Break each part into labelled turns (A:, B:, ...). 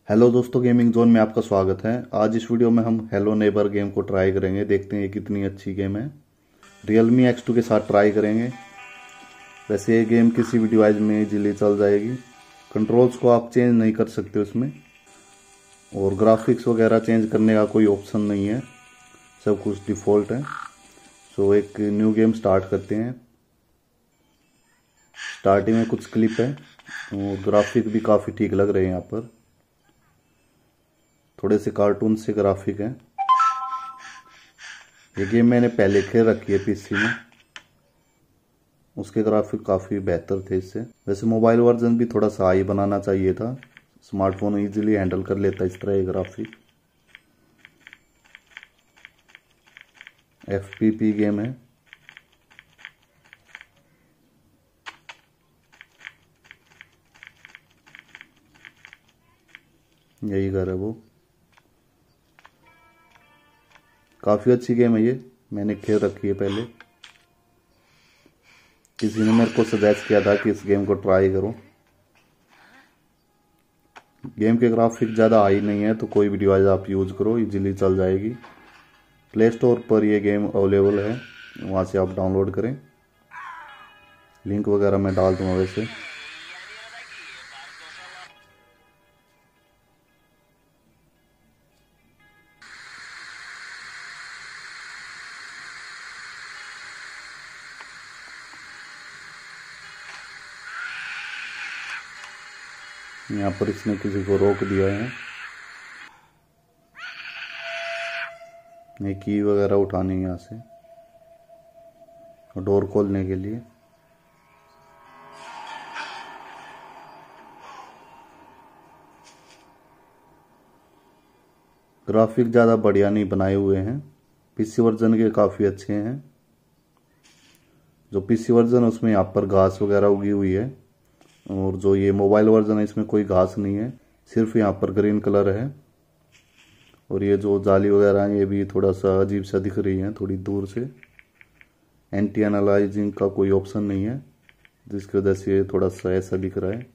A: Hello दोस्तों, gaming zone में आपका स्वागत है। आज इस वीडियो में हम हेलो नेबर गेम को ट्राई करेंगे। देखते हैं ये कितनी अच्छी गेम है। Realme X2 के साथ ट्राई करेंगे। वैसे ये गेम किसी भी डिवाइस में इजीली चल जाएगी। कंट्रोल्स को आप चेंज नहीं कर सकते उसमें, और ग्राफिक्स वगैरह चेंज करने का कोई ऑप्शन नहीं है, सब कुछ डिफ़ॉल्ट है। सो एक न्यू गेम स्टार्ट करते हैं। स्टार्टिंग में कुछ क्लिप है और ग्राफिक भी काफ़ी ठीक लग रहे हैं। यहाँ पर थोड़े से कार्टून से ग्राफिक हैं। ये गेम मैंने पहले खेल रखी है पीसी में, उसके ग्राफिक काफ़ी बेहतर थे इससे। वैसे मोबाइल वर्जन भी थोड़ा सा हाई बनाना चाहिए था, स्मार्टफोन इजीली हैंडल कर लेता इस तरह ये ग्राफिक। एफपीपी गेम है। यही घर है वो। काफ़ी अच्छी गेम है ये, मैंने खेल रखी है पहले। किसी ने मेरे को सजेस्ट किया था कि इस गेम को ट्राई करो। गेम के ग्राफिक ज़्यादा हाई नहीं है, तो कोई भी डिवाइस आप यूज़ करो, इजीली चल जाएगी। प्ले स्टोर पर ये गेम अवेलेबल है, वहाँ से आप डाउनलोड करें। लिंक वगैरह मैं डाल दूँगा वैसे। यहाँ पर इसने किसी को रोक दिया है। ये की वगैरह उठानी है यहाँ से, और डोर खोलने के लिए। ग्राफिक ज़्यादा बढ़िया नहीं बनाए हुए हैं, पीसी वर्जन के काफ़ी अच्छे हैं। जो पीसी वर्जन है उसमें यहाँ पर घास वगैरह उगी हुई है, और जो ये मोबाइल वर्जन है इसमें कोई घास नहीं है, सिर्फ यहाँ पर ग्रीन कलर है। और ये जो जाली वगैरह है ये भी थोड़ा सा अजीब सा दिख रही है थोड़ी दूर से। एंटी एनालाइजिंग का कोई ऑप्शन नहीं है, जिसकी वजह से ये थोड़ा सा ऐसा दिख रहा है।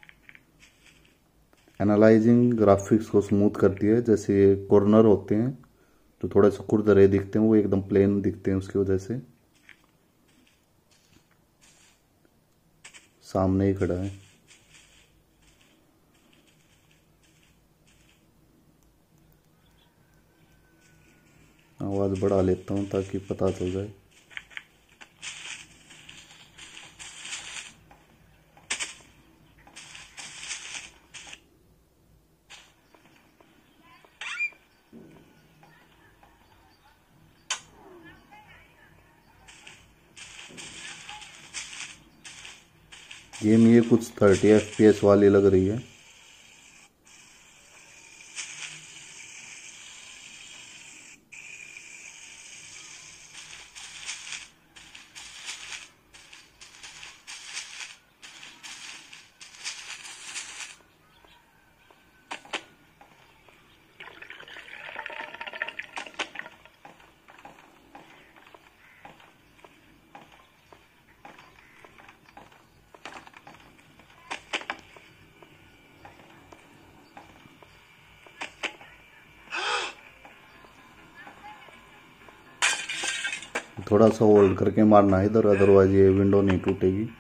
A: एनालाइजिंग ग्राफिक्स को स्मूथ करती है। जैसे ये कॉर्नर होते हैं जो थोड़ा सा खुरदरे दिखते हैं, वो एकदम प्लेन दिखते हैं उसकी वजह से। सामने ही खड़ा है। आवाज़ बढ़ा लेता हूँ ताकि पता चल जाए। गेम ये कुछ 30 FPS वाली लग रही है। थोड़ा सा होल्ड करके मारना है इधर, अदरवाइज ये विंडो नहीं टूटेगी।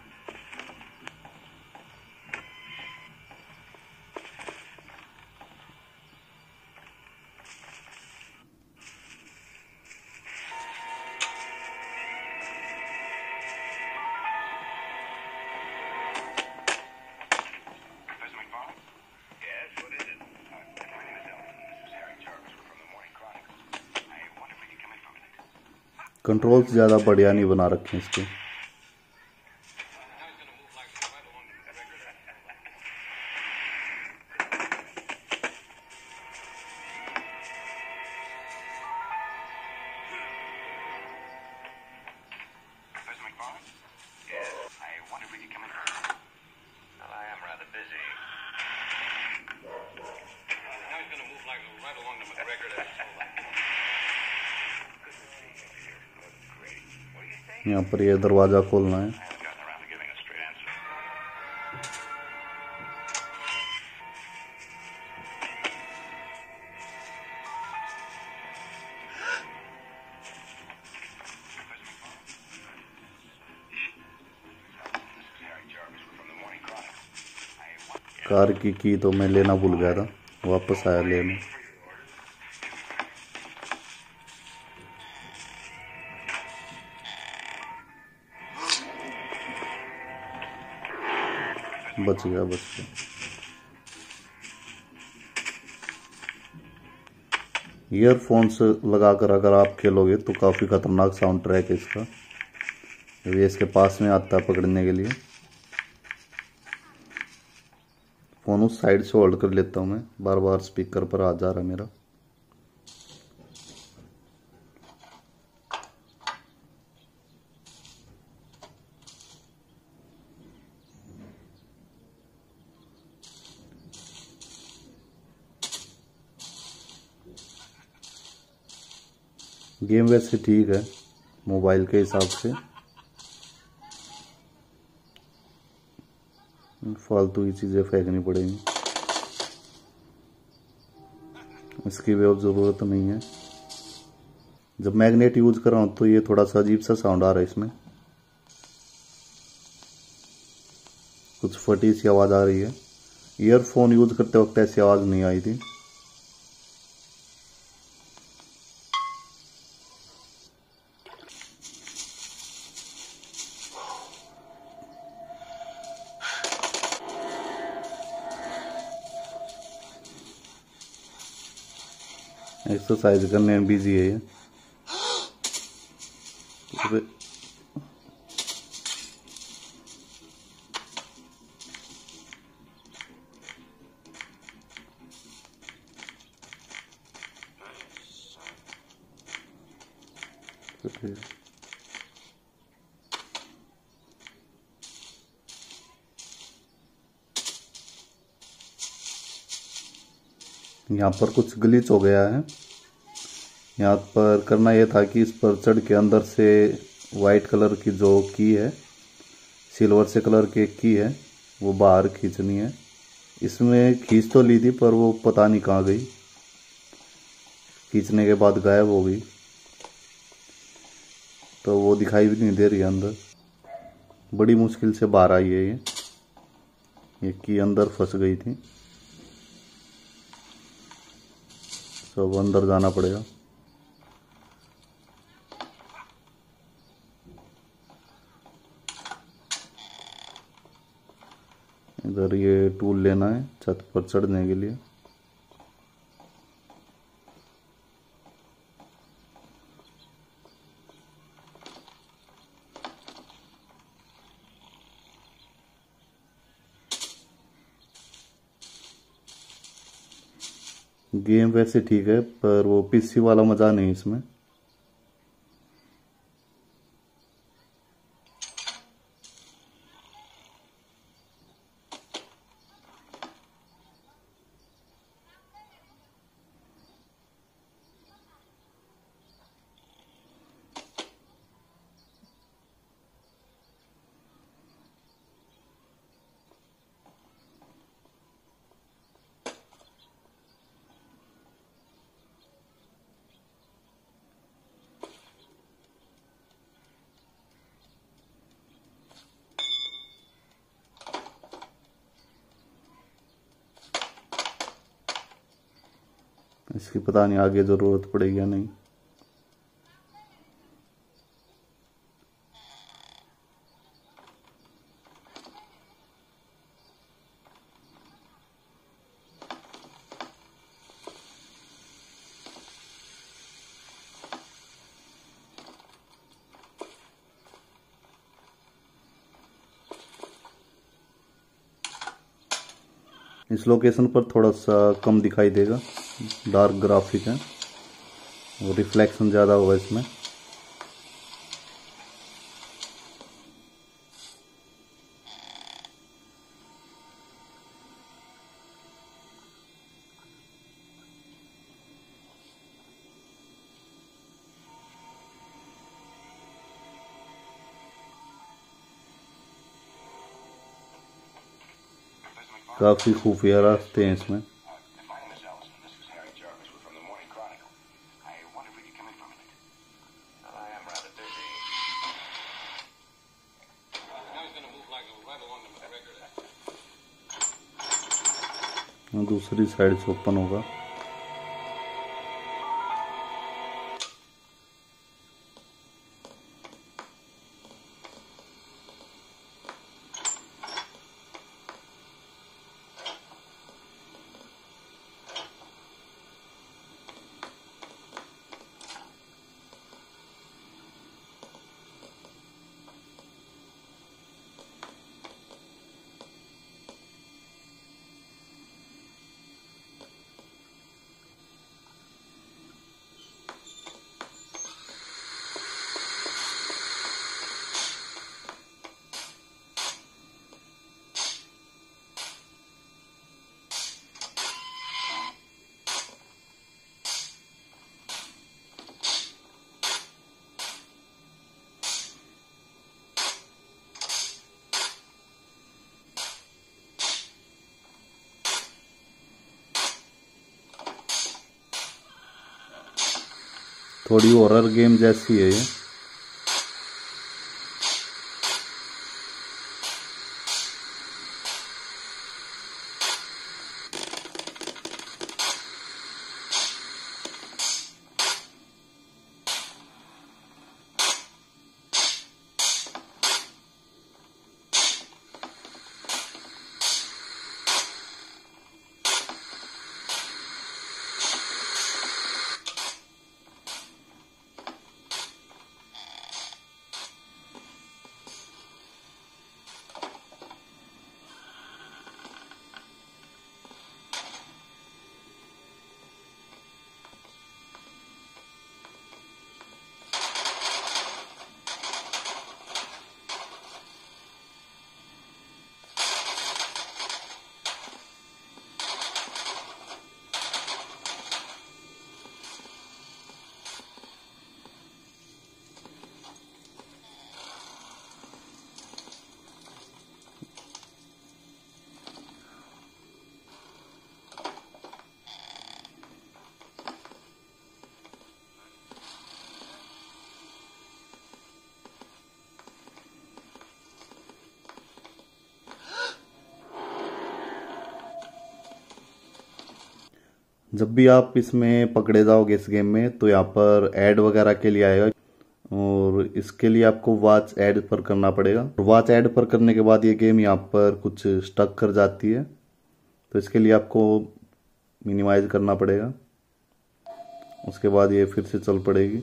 A: कंट्रोल्स ज़्यादा बढ़िया नहीं बना रखे हैं इसके। यहाँ पर ये दरवाज़ा खोलना है। कार की तो मैं लेना भूल गया था, वापस आया लेने। बच गया। ईयरफोन्स लगाकर अगर आप खेलोगे तो काफ़ी खतरनाक साउंड ट्रैक है इसका। ये इसके पास में आता है पकड़ने के लिए। फ़ोन उस साइड से होल्ड कर लेता हूँ मैं, बार बार स्पीकर पर आ जा रहा है मेरा। गेम वैसे ठीक है मोबाइल के हिसाब से, फालतू ही चीज़ें फेंकनी पड़ेंगी, इसकी भी अब ज़रूरत नहीं है। जब मैग्नेट यूज़ कर रहा हूँ तो ये थोड़ा सा अजीब सा साउंड आ रहा है इसमें, कुछ फटी सी आवाज़ आ रही है। ईयरफोन यूज़ करते वक्त ऐसी आवाज़ नहीं आई थी। एक्सरसाइज करने में बिजी है ये। यहाँ पर कुछ ग्लिच हो गया है। यहाँ पर करना यह था कि इस पर चढ़ के अंदर से वाइट कलर की जो की है, सिल्वर से कलर की एक की है, वो बाहर खींचनी है। इसमें खींच तो ली थी पर वो पता नहीं कहाँ गई, खींचने के बाद गायब हो गई, तो वो दिखाई भी नहीं दे रही है अंदर। बड़ी मुश्किल से बाहर आई है ये की अंदर फंस गई थी, तो अब अंदर जाना पड़ेगा। इधर ये टूल लेना है छत पर चढ़ने के लिए। गेम वैसे ठीक है पर वो पीसी वाला मजा नहीं इसमें। इसकी पता नहीं आगे ज़रूरत पड़ेगी या नहीं। इस लोकेशन पर थोड़ा सा कम दिखाई देगा, डार्क ग्राफिक है और रिफ्लेक्शन ज़्यादा होगा इसमें। काफ़ी खुफिया रास्ते हैं इसमें। दूसरी साइड से ओपन होगा। थोड़ी हॉरर गेम जैसी है ये। जब भी आप इसमें पकड़े जाओगे इस गेम में तो यहाँ पर ऐड वगैरह के लिए आएगा और इसके लिए आपको वॉच ऐड पर करना पड़ेगा। वॉच ऐड पर करने के बाद ये गेम यहाँ पर कुछ स्टक कर जाती है, तो इसके लिए आपको मिनिमाइज करना पड़ेगा। उसके बाद ये फिर से चल पड़ेगी।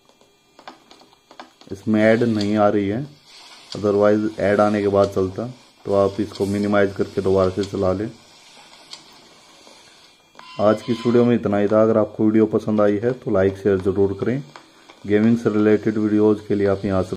A: इसमें ऐड नहीं आ रही है, अदरवाइज ऐड आने के बाद चलता, तो आप इसको मिनिमाइज करके दोबारा से चला लें। आज की इस वीडियो में इतना ही था। अगर आपको वीडियो पसंद आई है तो लाइक शेयर ज़रूर करें। गेमिंग से रिलेटेड वीडियोज़ के लिए आप यहाँ से